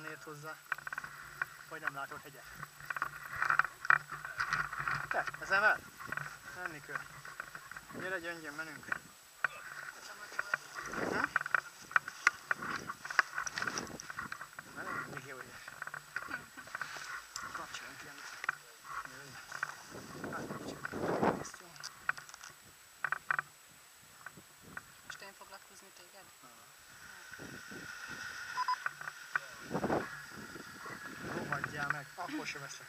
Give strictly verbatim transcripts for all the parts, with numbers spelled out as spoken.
ért hozzá. Vagy nem látod hegyet. Te, ez emel? Menni kell. Gyere, gyöngyön, menünk. Hm? Menünk, még jó ügyes. Kapcsoljunk ilyen. Jöjj. Hát kapcsoljunk. Ezt jó. Most én foglak húzni téged? Rohadjál meg, akkor se veszek.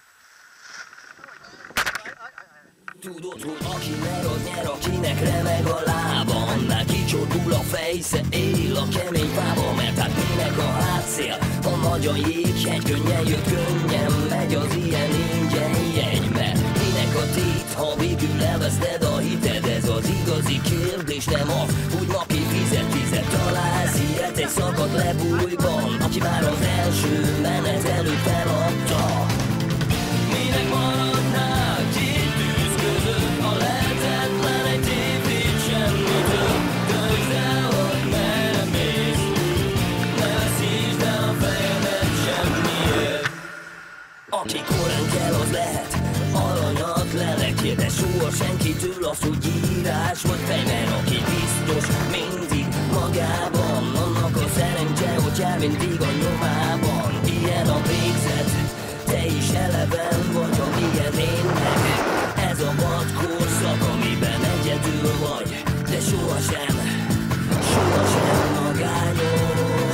Tudod, hogy aki merad nyer, akinek remeg a lába, annál kicsordul a fejsze, él a kemény fába. Mert hát minek a hátszél, a nagy a jéghegy, könnyen jött, könnyen megy az ilyen ingyen jegy. Mert minek a tét, ha végül elveszted a hited, ez az igazi kérdés, nem az, hogy napi fizet, fizet. Találsz ilyet egy szakadt lebújban, aki már az első menet előtt feladta. Minek maradnál két tűz között, ha lehetetlen egy tévét semmitől. Döntsd el, hogy merre mész, ne veszítsd el a fejedet semmiért. Aki korán kell, az lehet aranyat lelekje, de soha senkitől az, hogy írás vagy fej. Mert aki biztos mindig magában, annak a szerencse, hogy jár mindig a nyomában. Ilyen a végzet, te is eleven vagy, amilyen én meg. Ez a vad korszak, amiben egyedül vagy, de sohasem, sohasem magányos.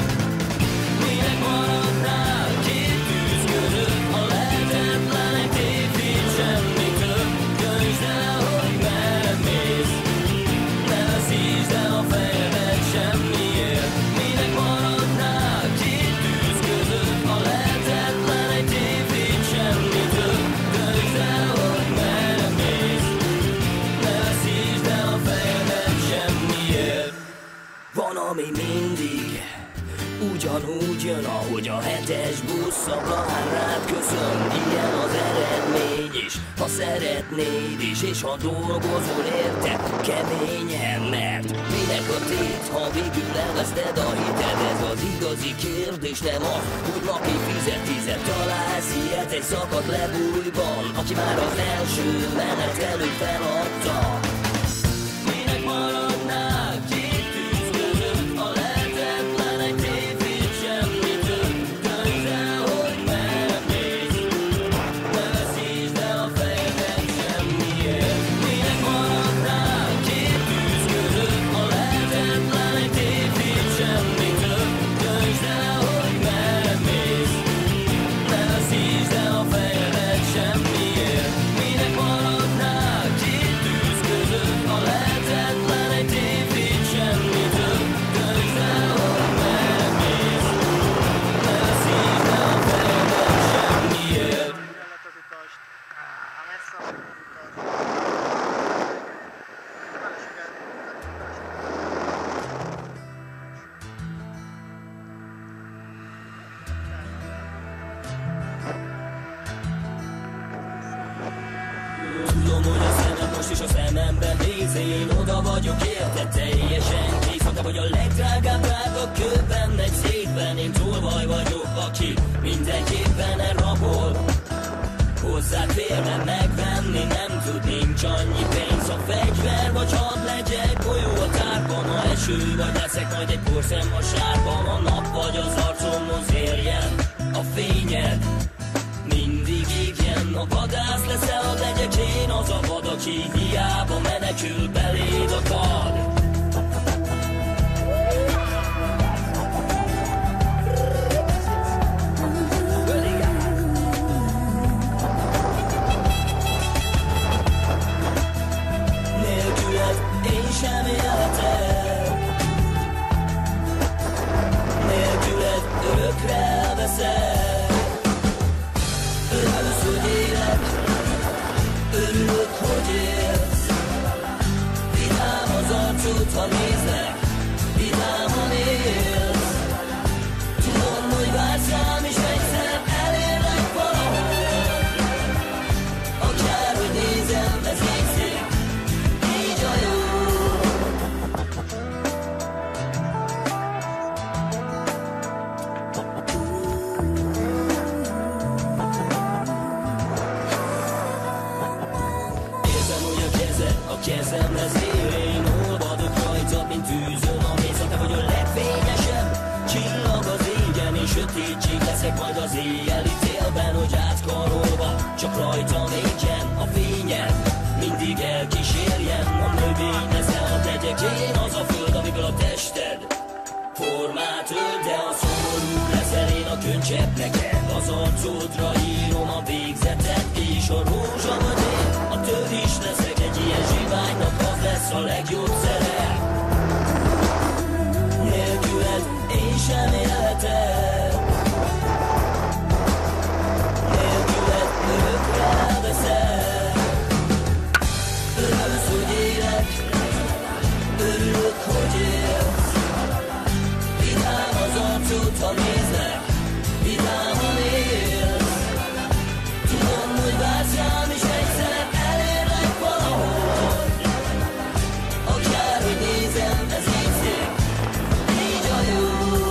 Minek maradnál két tűz között, ha lehetetlen egy tévét semmitől. Döntsd el, hogy merre mész, ne veszítsd el a fejedet semmiért. Minek maradnál két tűz között, ha lehetetlen egy tévét semmitől. Döntsd el, hogy merre mész, ne veszítsd el a fejedet semmiért. Van, ami mindig ugyanúgy jön, ahogy a hetes busz a plán rád köszön. Ilyen az eredmény is, ha szeretnéd is, és ha dolgozol érte keményen. Mert minek a tét, ha végül elveszted a hited, ez az igazi kérdés, nem az, hogy napi fizet, fizet. Találsz ilyet egy szakadt lebújban, aki már az első menet előtt feladta. Minek maradnál két tűz között, ha lehetetlen egy tévét semmitől. Döntsd el, hogy merre mész, ne veszítsd el a fejedet semmiért. Minek maradnál két tűz között, ha lehetetlen egy tévét semmitől. Döntsd el, hogy merre mész, ne veszítsd el a fejedet semmiért. Minek maradnál két tűz között, ha lehetetlen egy tévét semmitől. Döntsd el, hogy merre mész, ne veszítsd el a fejedet semmiért. Mire lett az utast? Á, messze a utas. Feleséged, Tudom, hogy a szemed most is a szememben néz, én oda vagyok érte, teljesen kész. Ha te vagy a legdrágább drága kőben, megy szépen, én tolvaj vagyok, aki mindenképpen elrabol. Hozzád férne megvenni, nem tud, nincs annyi pénz. A fegyver vagy hadd legyek, golyó a tárban, ha eső vagy leszek majd egy porszem a sárban. A nap vagy az arcomhoz érjen a fényed, mindig égjen. A vadász leszel, ha legyek én az a vad, aki hiába menekül beléd akad. Nélküled én sem élhetek, nélküled örökre elveszek. Örülsz, hogy élek, örülök, hogy élsz. Vidám az arcod, ha nézlek, vidáman élsz. Tudom, hogy vársz rám, és egyszer elérlek valahol. Akárhogy nézem, ez így szép, így a jó. kezem lesz élén, olvadok rajtad, mint tűzön a mészet. Te vagy a legfényesebb csillag az égen, és sötétség leszek majd az éjjeli télben, hogy átkarolva csak rajtam égjen a fényed, mindig elkísérjen. A növény leszel, legyek én az a föld, amiből a tested formát ölt, de a szomorú leszel, én a könycsepp neked, az arcodra írom a végzetet, és a rózsa vagy én, a törés leszek, egy ilyen zsiványnak az lesz a legjobb szere. Nélküled én sem élhetek, nélküled örökre elveszek. Örülsz, hogy élek, örülök, hogy élsz. Vidám az arcod, ha nézlek, vidáman élsz. Tudom, hogy vársz rám, és egyszer elérlek valahol. Akárhogy nézem, ez így szép, így a jó.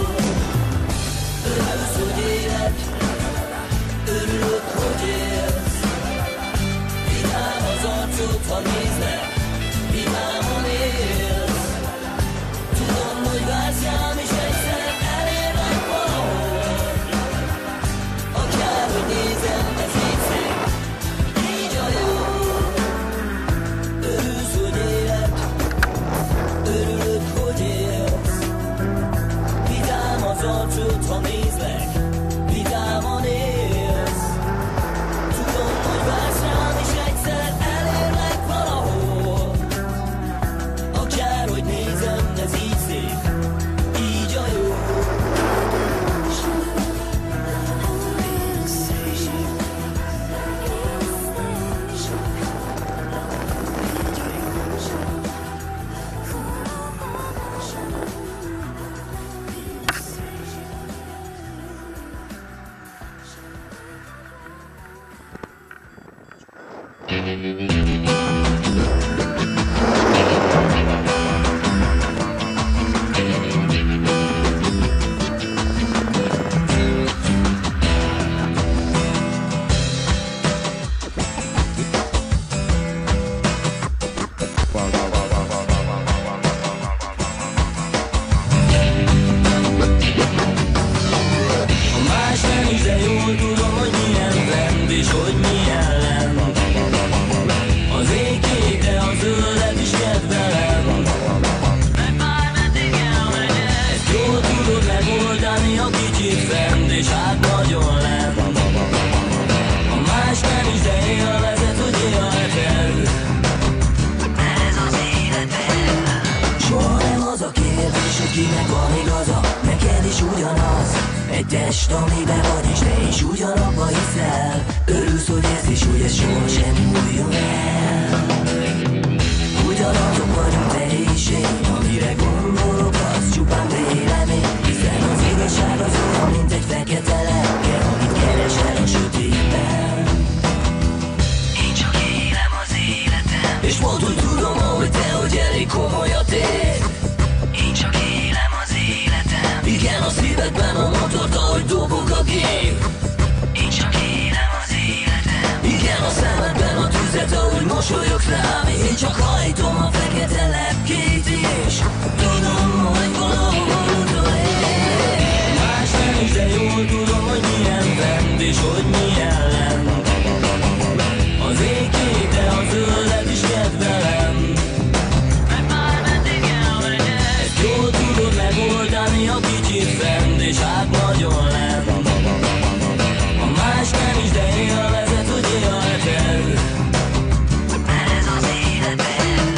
Örülsz, hogy élek, örülök, hogy élsz. Vidám az arcod, ha nézlek, vidáman élsz. Tudom, hogy vársz rám, és egyszer elérlek valahol. Akárhogy nézem, ez így szép, így a jó. Örülsz, hogy élek, örülök, hogy élsz. Vidám az arcod, ha nézlek, vidáman élsz. Tudom, hogy vársz rám, és egyszer elérlek valahol. Akárhogy nézem, ez így szép, így a jó. Más nem is, de jól tudom, hogy milyen lend, és hogy milyen lend. Az ég kék, de a zöldet is kedvelem. Meg bármeddig elmegyek, ezt jól tudod megoldani, a kicsit fent, és hát nagyon lent. A más nem is, de élvezet, hogy élheted. Ez az életed. Soha nem az a kérdés, hogy kinek van igaza, neked is ugyanaz. Egy test, amiben vagy, és te is ugyanabba hiszel. Örülsz, hogy ez is, hogy ez sohasem múljon el. Ugyanazok vagyunk te és én, amire gondolok, az csupán vélemény. Hiszen az igazság az olyan, mint egy fekete lepke, amit keresel a sötétben. Én csak élem az életem, és mondd, hogy tudom, ahogy te, hogy elég komoly a tét. Én csak élem az életem, igen, a szívedben a motort, ahogy dobog a gép. Én csak élem az életem, igen, a szemedben a tüzet, ahogy mosolyogsz rám. Én csak hajtom a fekete lepkét is, tudom, hogy valahol utolér. Más nem is, de jól tudom, hogy milyen fent, és hogy milyen lent. Az ég kék, de a zöldet is kedvelem. Meg bármeddig elmegyek, ezt jól tudod megoldani, a kicsit fent, és hát nagyon lent. A más nem is, de élvezet, hogy élheted. Ez az életed.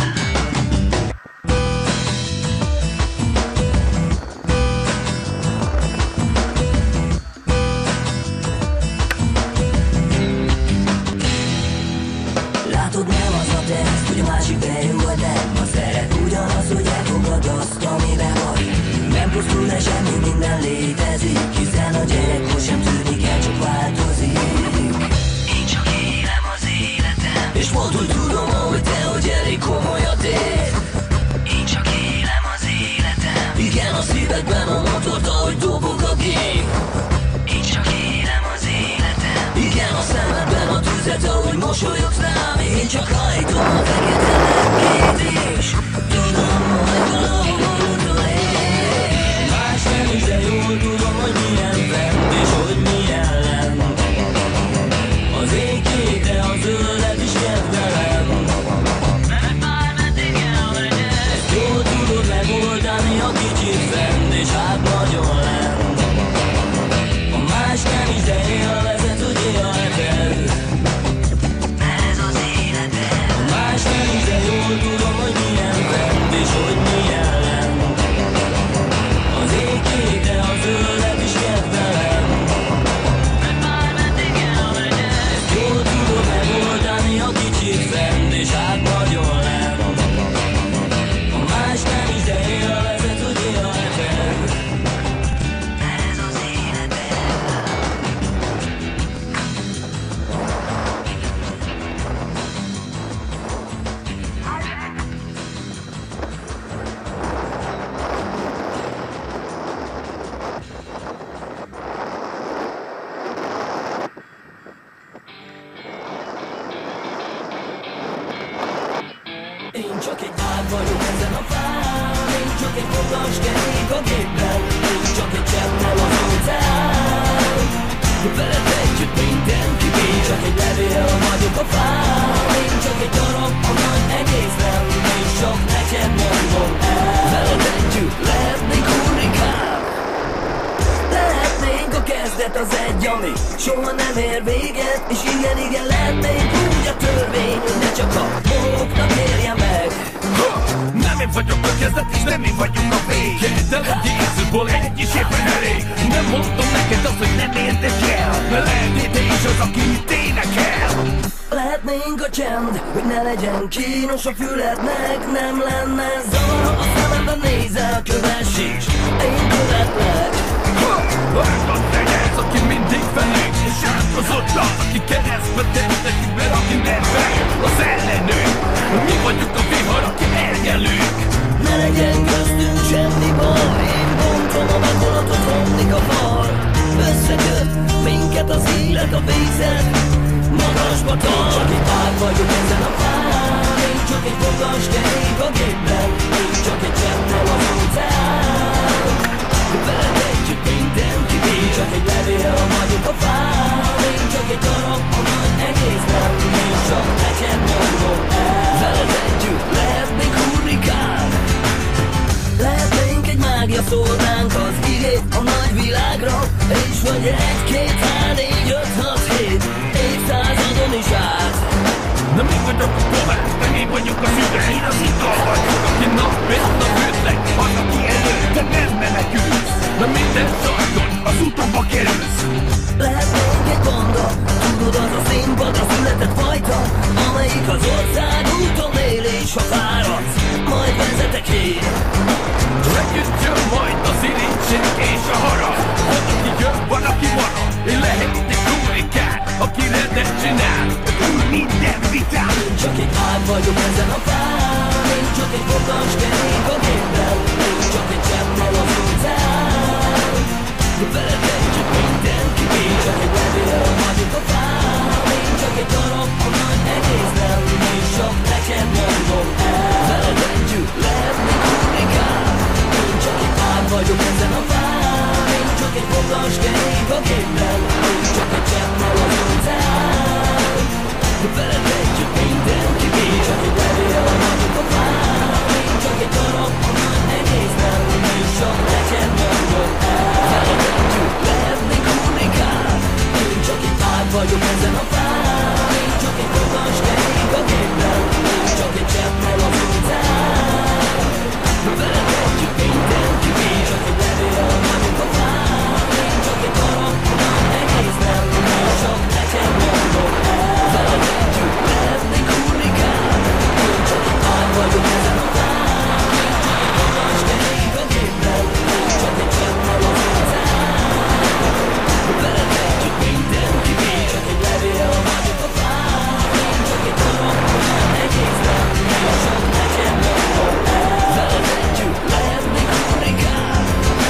Látod, nem az a teszt, hogy a másik bejön vagy nem. A szeret ugyanaz, hogy elfogad azt, amiben vagy. Nem pusztul, de semmi, minden létezik. Hiszen a gyerek most sem tűnik el, csak változik. Én csak élem az életem, és mondd, hogy tudom, ahogy te, hogy elég komoly a tét. Én csak élem az életem, igen, a szívedben a motort, ahogy dobog a gép. Én csak élem az életem, igen, a szemedben a tüzet, ahogy mosolyogsz rám. Én csak hajtom a fekete lepkét. Én csak egy ág vagyok ezen a fán, én csak egy fogas kerék a gépben, én csak egy cseppnel az óceán. Veled együtt minden kibír, én csak egy levél vagyok a fán, én csak egy darab a nagy egész nem, és csak neked mondom el. Veled együtt lehetnék hurrikán, lehetnénk a kezdet az egy, ami soha nem ér véget, és igen, igen, lehetnénk úgy a törvény, hogy ne csak a bohóknak érje meg. Nem én vagyok a kezdet, és nem én vagyok a vége, de hogy Jézusból egy is éppen elég. Nem mondom neked azt, hogy nem érdekel, mert lehetnél te is az, aki mit énekel. Lehetnénk a csend, hogy ne legyen kínos a fülednek, nem lenne zavar, ha a szememben nézel, kövess is, én követlek. Vágod meg ez, aki mindig felég, és átkozott az, aki keresztbe tett nekik, mert aki nem feljön, az ellenünk. Mi vagyunk a vihar, aki elnyelünk. Ne legyen köztünk semmi baj, én bontom a megvolatot, romlik a var. Összeköt minket az élet, a vízet magasba tart. Csak egy ág vagyok ezen a fán, én csak egy fogas kerék a gépben, én csak egy cseppnel az óceán. Veled együtt minden kibír, csak egy levél vagyok a fán, én csak egy darab a nagy egész nem, és csak neked mondom el. Veled együtt lehetnék hurrikán, lehetnénk egy mágia, szólnánk az igét a nagy világra, és vagy egy-két, há, négy, öt, hat, hét évszázadon is át. Nem én vagyok a pohár, nem én vagyok a szüve, én az ital vagyok, aki nap mint nap ütleg, az, aki elő, de nem menekülsz. De minden sarkon az utóba kerülsz. Lehetnénk egy banda, tudod, az a színpadra született fajta, amelyik az ország úton él, és ha fáradsz, majd vezetek én. Együtt jön majd az irintség és a harag. Van, aki jön, van, aki marad. Én lehetnék hurrikán, aki rendet csinál, túl minden vitán. Én csak egy ág vagyok ezen a fán, én csak egy fogas kerék a gépben, én csak egy cseppnel az óceán. Veled együtt minden kibír, csak egy levél vagyok a fán, én csak egy darab a nagy egész nem, és csak neked mondom el. Veled együtt lehetnék hurrikán, én csak egy ág vagyok ezen a fán, én csak egy fogas kerék a gépben, én csak egy cseppnel az óceán. Veled együtt minden kibír, csak egy levél vagyok a fán, én csak egy darab a nagy egész nem, és csak neked mondom el. Veled együtt lehetnék hurrikán, én csak egy ág vagyok ezen a fán, én csak egy fogas kerék a gépben, én csak egy cseppnel az óceán. Veled együtt minden kibír, csak egy levél vagyok a fán, én csak egy darab a nagy egész nem, és csak neked mondom el. Veled együtt lehetnék hurrikán, én csak egy ág vagyok ezen a fán, én csak egy fogas kerék a gépben, én csak egy cseppnel az óceán. Veled együtt minden kibír, csak egy levél vagyok a fán, én csak egy darab a nagy egész nem, és csak neked mondom el. Veled együtt lehetnék hurrikán.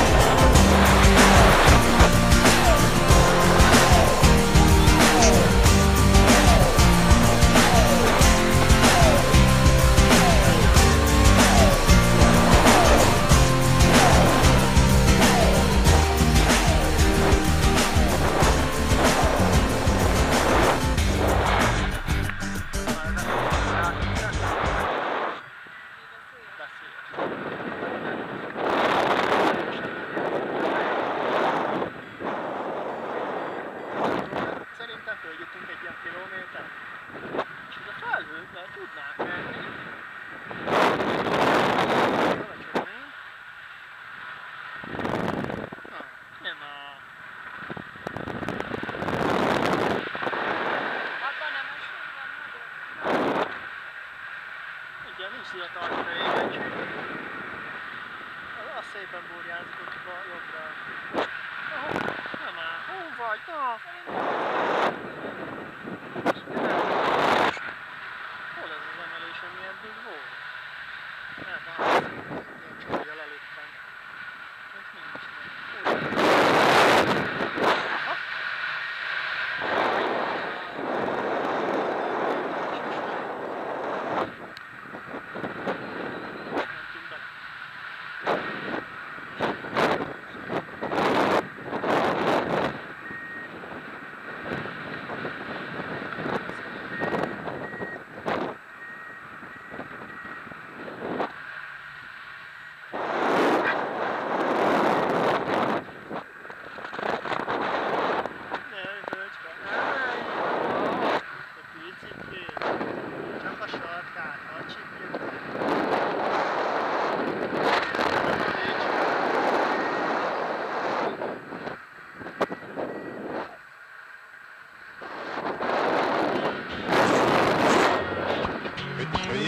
Szerintem följutunk egy ilyen kilométer, és ez a felhőkkel tudnánk menni. Na, nem a... Abban nem esünk, van nagyon. Igen, nincs ilyen tartja égecső. Az szépen burjánzik ott a jobbra. Ahol, nem áll. Hol vagy? Na! Hol ez az emelés, ami eddig volt? Nem, az. Nincs, hogy előttem. Ez nincs meg. Aha.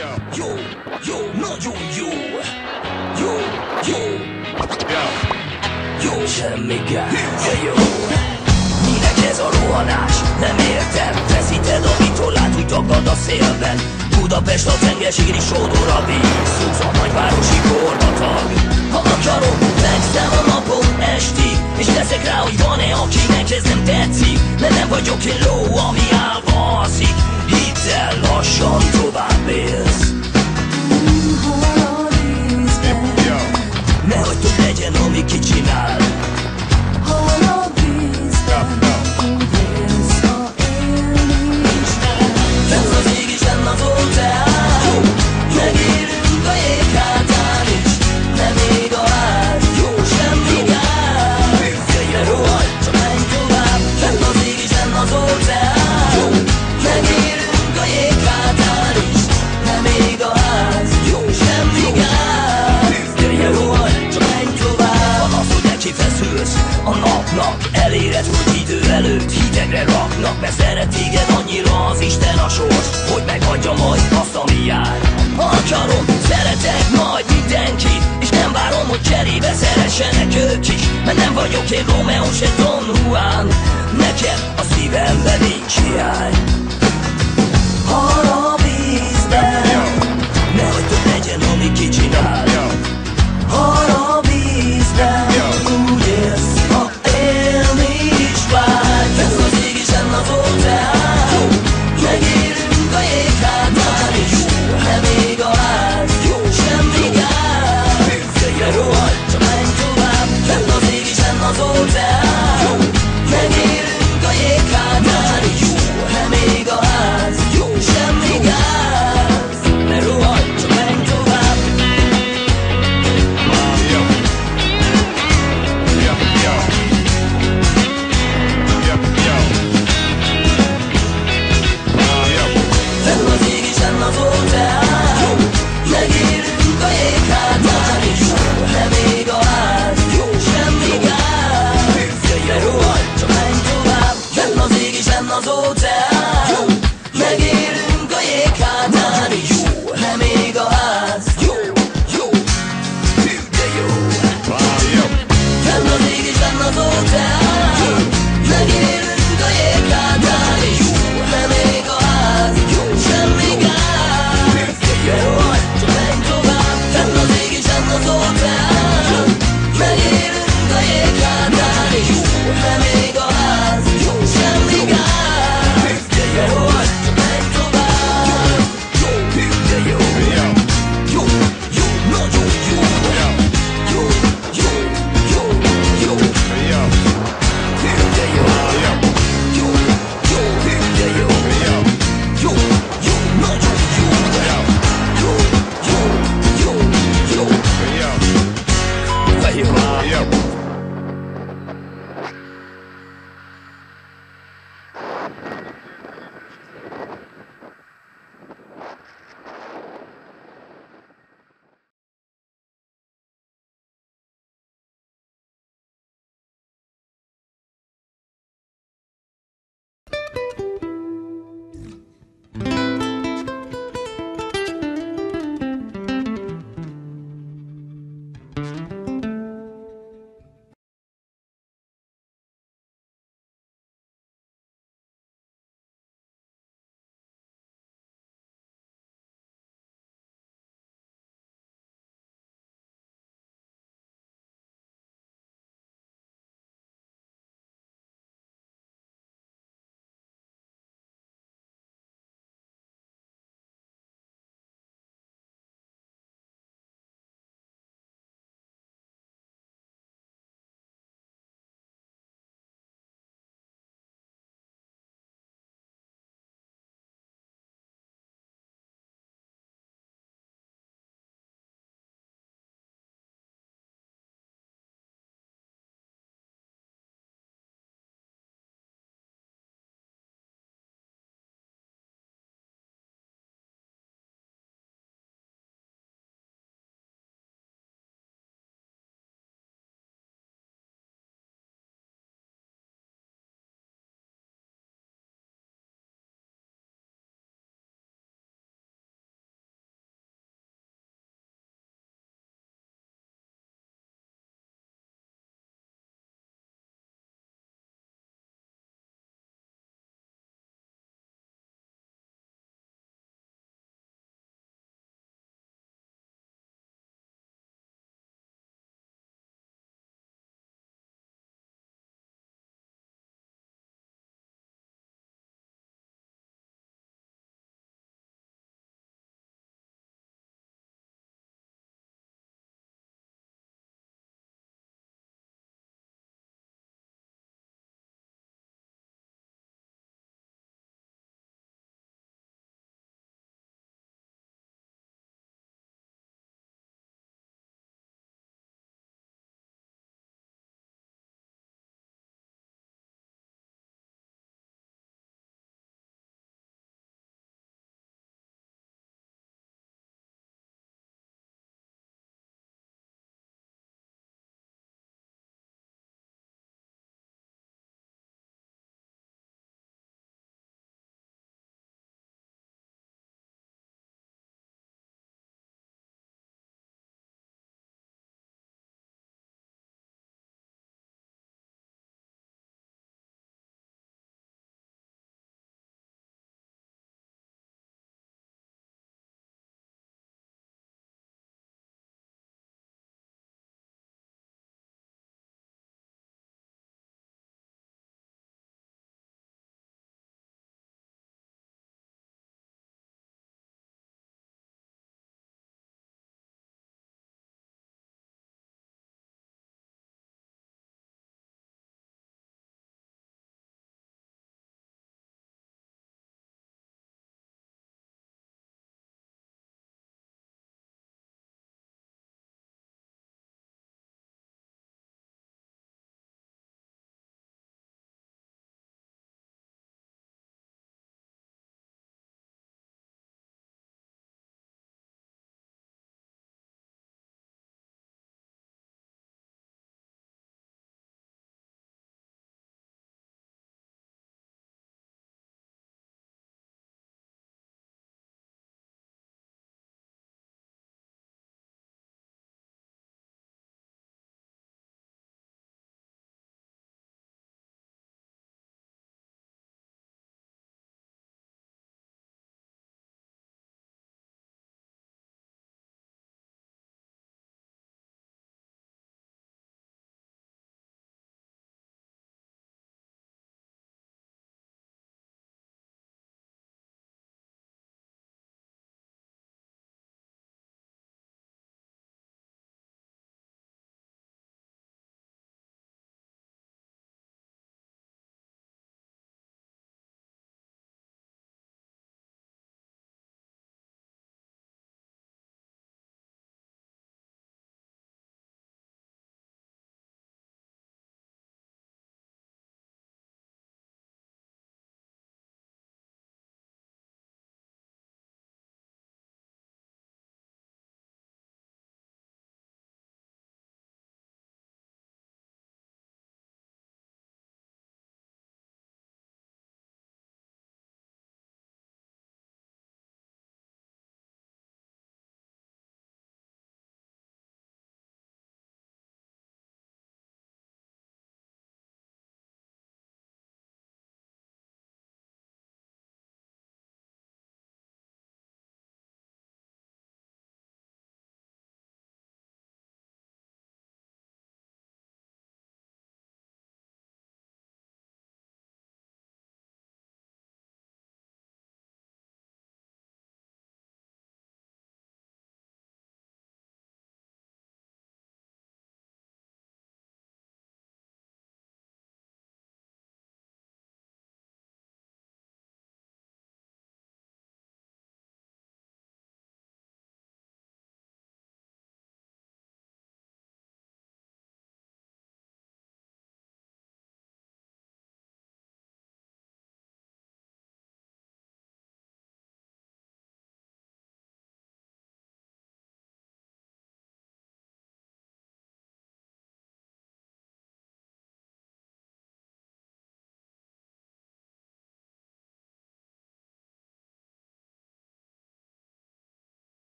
Jó, jó, nagyon jó. Jó, jó. Jó, semmi gáz, de jó. Minek ez a rohanás? Nem értem. Veszíted a vitollát, úgy tagad a szélben. Budapest a tengerségén is sódor a víz. Húz a nagyvárosi korbatag. Ha akarom, megszem a napom estig, és teszek rá, hogy van-e, akinek ez nem tetszik. Mert nem vagyok én ló, ami állva alszik. Hidd el, lassan tovább élsz. Nehogy tud legyen, ami kicsinál. Hol a vízben, úgy élsz, ha élni is kell. Fenn az ég és fenn az óceán, megérünk a jég hátán is. Nem ég a ház, jó, semmi gáz. Jöjjön, rohanj, csak menj tovább. Fenn az ég és fenn az óceán, megérünk a jég hátán is. Nem ég a ház, jó, semmi gáz. Jöjjön, rohanj, csak menj tovább. Van az, hogy nekifeszülsz a napnak, eléred, hogy idő előtt hidegre raknak. Mert szeret téged annyira az Isten a sors, hogy megadja majd azt, ami jár. Ha akarom, szeretek majd mindenkit, és nem várom, hogy cserébe szeressenek ők is. Mert nem vagyok én Romeo, se Don Juan, nekem a szívemben nincs hiány. Hal a vízben, nehogy több legyen, ami kicsinál. Hal a vízben, úgy élsz, ha élni is vágy. Fenn az ég és fenn az óceán, megérünk a jég hátán is. Nem ég a ház, jó, semmi gáz. Jöjjön, rohanj, csak menj tovább. Fenn az ég és fenn az óceán, megérünk a jég hátán is. Nem ég a ház, jó, semmi gáz. Ne rohanj, csak menj tovább. Fenn az ég és fenn az óceán, megérünk a jég hátán is. Nem ég a ház, jó, semmi gáz. Jöjjön, rohanj, csak menj tovább. Fenn az ég és fenn az óceán, megérünk a jég hátán is.